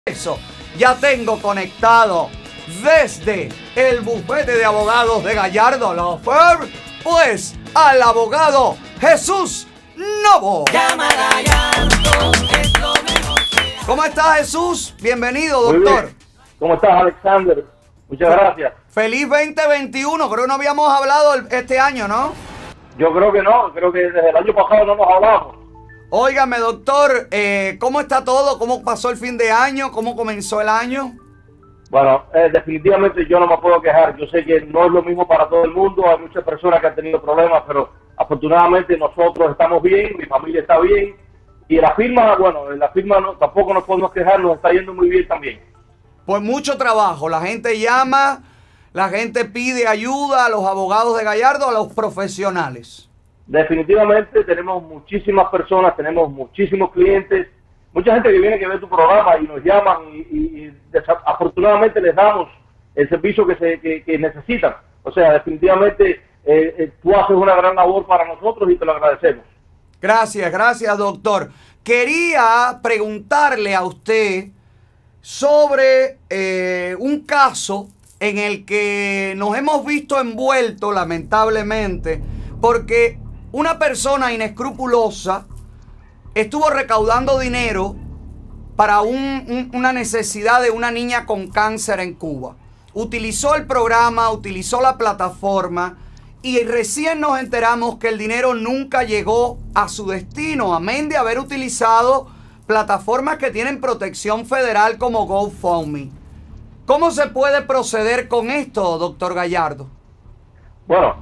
Eso, ya tengo conectado desde el bufete de abogados de Gallardo Law Firm, pues al abogado Jesús Novo. Llama a Gallardo, es lo mejor que hay. ¿Cómo estás, Jesús? Bienvenido, Muy doctor. bien. ¿Cómo estás, Alexander? Muchas gracias. Feliz 2021. Creo que no habíamos hablado este año, ¿no? Yo creo que no, creo que desde el año pasado no nos hablamos. Óigame, doctor, ¿cómo está todo? ¿Cómo pasó el fin de año? ¿Cómo comenzó el año? Bueno, definitivamente yo no me puedo quejar. Yo sé que no es lo mismo para todo el mundo. Hay muchas personas que han tenido problemas, pero afortunadamente nosotros estamos bien, mi familia está bien. Y la firma, bueno, en la firma no, tampoco nos podemos quejar, nos está yendo muy bien también. Pues mucho trabajo. La gente llama, la gente pide ayuda a los abogados de Gallardo, a los profesionales. Definitivamente tenemos muchísimas personas, tenemos muchísimos clientes, mucha gente que viene que ve tu programa y nos llaman y afortunadamente les damos el servicio que necesitan. O sea, definitivamente tú haces una gran labor para nosotros y te lo agradecemos. Gracias, doctor. Quería preguntarle a usted sobre un caso en el que nos hemos visto envueltos, lamentablemente, porque una persona inescrupulosa estuvo recaudando dinero para una necesidad de una niña con cáncer en Cuba. Utilizó el programa, utilizó la plataforma y recién nos enteramos que el dinero nunca llegó a su destino, amén de haber utilizado plataformas que tienen protección federal como GoFundMe. ¿Cómo se puede proceder con esto, doctor Gallardo? Bueno,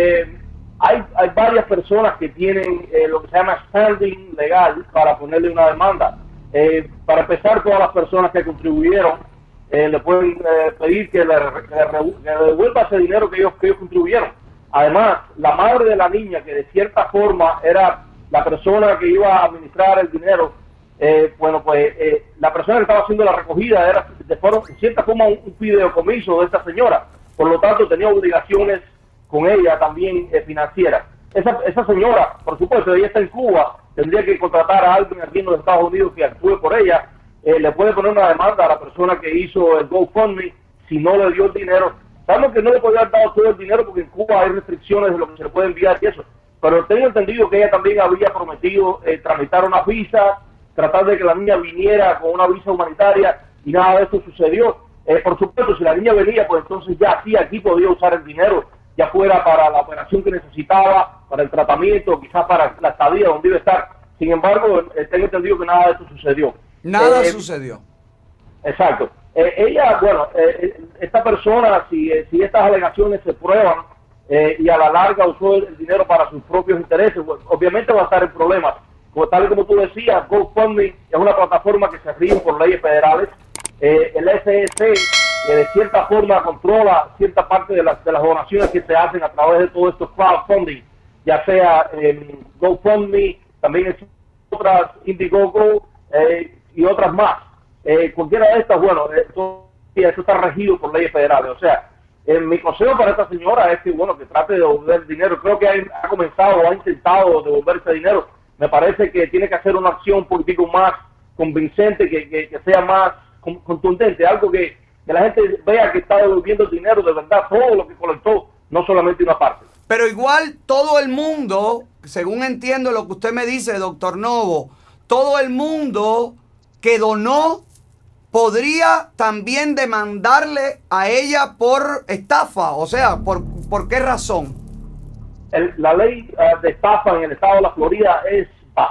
hay varias personas que tienen lo que se llama standing legal para ponerle una demanda. Para empezar, todas las personas que contribuyeron le pueden pedir que le devuelva ese dinero que ellos contribuyeron. Además, la madre de la niña, que de cierta forma era la persona que iba a administrar el dinero, la persona que estaba haciendo la recogida era de cierta forma un fideicomiso de esta señora. Por lo tanto, tenía obligaciones con ella también financiera. Esa señora, por supuesto, ella está en Cuba, tendría que contratar a alguien aquí en los Estados Unidos que actúe por ella. Le puede poner una demanda a la persona que hizo el GoFundMe si no le dio el dinero. Sabemos que no le podía haber dado todo el dinero porque en Cuba hay restricciones de lo que se le puede enviar y eso. Pero tengo entendido que ella también había prometido tramitar una visa, tratar de que la niña viniera con una visa humanitaria y nada de esto sucedió. Por supuesto, si la niña venía, pues entonces ya sí aquí podía usar el dinero, ya fuera para la operación que necesitaba, para el tratamiento, quizás para la estadía donde iba a estar. Sin embargo, tengo entendido que nada de esto sucedió. Nada sucedió. Exacto. Ella, esta persona, si estas alegaciones se prueban y a la larga usó el dinero para sus propios intereses, pues, obviamente va a estar en problemas. Tal y como tú decías, GoFundMe es una plataforma que se rige por leyes federales. El SEC de cierta forma controla cierta parte de las donaciones que se hacen a través de todos estos crowdfunding, ya sea GoFundMe, también otras, Indiegogo y otras más. Cualquiera de estas, esto está regido por leyes federales. O sea, mi consejo para esta señora es que, que trate de devolver el dinero. Creo que ha comenzado o ha intentado devolver ese dinero. Me parece que tiene que hacer una acción política más convincente, que sea más contundente, algo que la gente vea que está devolviendo el dinero de verdad, todo lo que colectó, no solamente una parte. Pero igual todo el mundo, según entiendo lo que usted me dice, doctor Novo, todo el mundo que donó podría también demandarle a ella por estafa. O sea, ¿por qué razón? La ley de estafa en el estado de la Florida es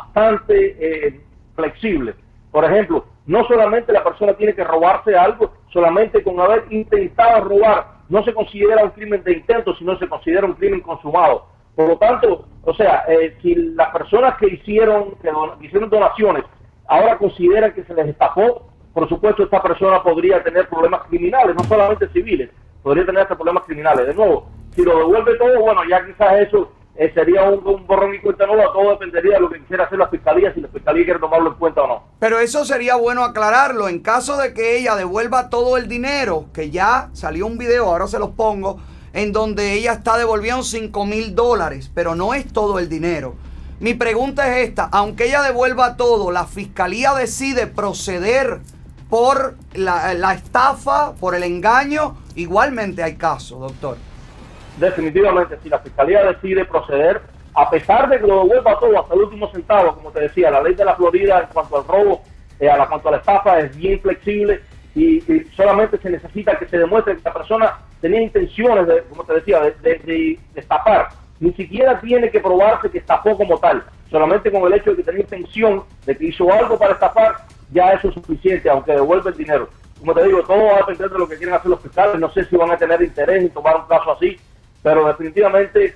bastante flexible. Por ejemplo, no solamente la persona tiene que robarse algo, solamente con haber intentado robar no se considera un crimen de intento, sino se considera un crimen consumado. Por lo tanto, si las personas que hicieron donaciones ahora consideran que se les estafó, por supuesto esta persona podría tener problemas criminales, no solamente civiles, podría tener hasta problemas criminales. De nuevo, si lo devuelve todo, ya quizás eso sería un borrón y cuenta nueva. Todo dependería de lo que quisiera hacer la fiscalía, si la fiscalía quiere tomarlo en cuenta o no. Pero eso sería bueno aclararlo. En caso de que ella devuelva todo el dinero, que ya salió un video, ahora se los pongo, en donde ella está devolviendo $5,000, pero no es todo el dinero. Mi pregunta es esta: aunque ella devuelva todo, ¿la fiscalía decide proceder por la estafa, por el engaño, igualmente hay casos, doctor. Definitivamente, si la Fiscalía decide proceder, a pesar de que lo devuelva todo hasta el último centavo, como te decía, la ley de la Florida en cuanto al robo, cuanto a la estafa es bien flexible y solamente se necesita que se demuestre que la persona tenía intenciones, de, como te decía, de estafar. Ni siquiera tiene que probarse que estafó como tal. Solamente con el hecho de que tenía intención de que hizo algo para estafar, ya eso es suficiente, aunque devuelva el dinero. Como te digo, todo va a depender de lo que quieren hacer los fiscales. No sé si van a tener interés en tomar un caso así, pero definitivamente,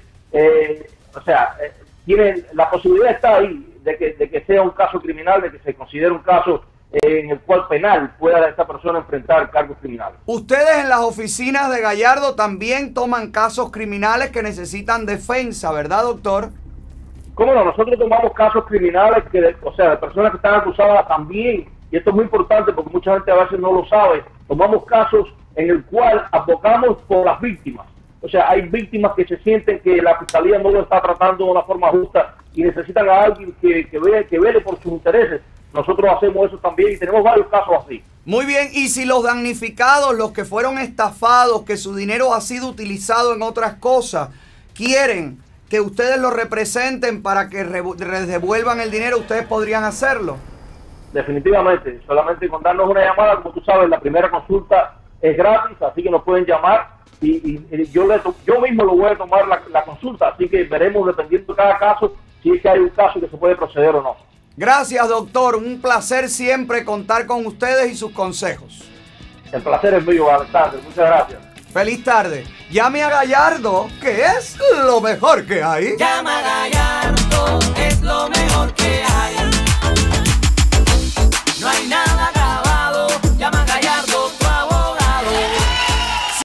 tienen, la posibilidad está ahí de que sea un caso criminal, de que se considere un caso en el cual penal pueda esta persona enfrentar cargos criminales. Ustedes en las oficinas de Gallardo también toman casos criminales que necesitan defensa, ¿verdad, doctor? ¿Cómo no? Nosotros tomamos casos criminales, de personas que están acusadas también, y esto es muy importante porque mucha gente a veces no lo sabe, tomamos casos en el cual abogamos por las víctimas. O sea, hay víctimas que se sienten que la Fiscalía no lo está tratando de una forma justa y necesitan a alguien que vele por sus intereses. Nosotros hacemos eso también y tenemos varios casos así. Muy bien, y si los damnificados, los que fueron estafados, que su dinero ha sido utilizado en otras cosas, quieren que ustedes los representen para que devuelvan el dinero, ¿ustedes podrían hacerlo? Definitivamente, solamente con darnos una llamada, como tú sabes, la primera consulta es gratis, así que nos pueden llamar y yo mismo lo voy a tomar la consulta, así que veremos dependiendo de cada caso si es que hay un caso que se puede proceder o no. Gracias, doctor. Un placer siempre contar con ustedes y sus consejos. El placer es mío, Alexander. Muchas gracias. Feliz tarde. Llame a Gallardo, que es lo mejor que hay. Llama a Gallardo, es lo mejor que hay.